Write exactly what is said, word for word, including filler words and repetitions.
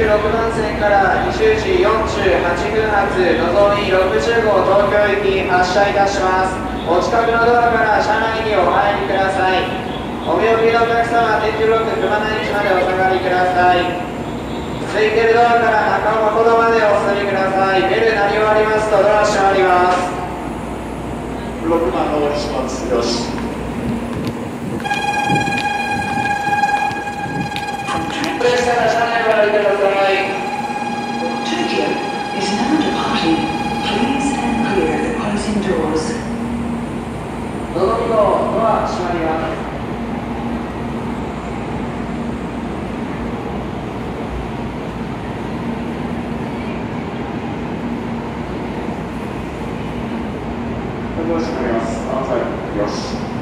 ろくばん線からにじゅうじよんじゅうはちふん発のぞみろくじゅうご東京行き発車いたします。お近くのドアから車内にお入りください。お見送りのお客様は天井ブロック熊谷口までお下がりください。空いてるドアから中尾誠までお進みください。ベル鳴り終わりますとドア閉まります。 ろくばんのおりします。よし。 でしたら車内を歩いてください。 Tokyo is now departing. Please stand clear of the closing doors. のぞみのドア閉まります。 よろしくお願いします。よし。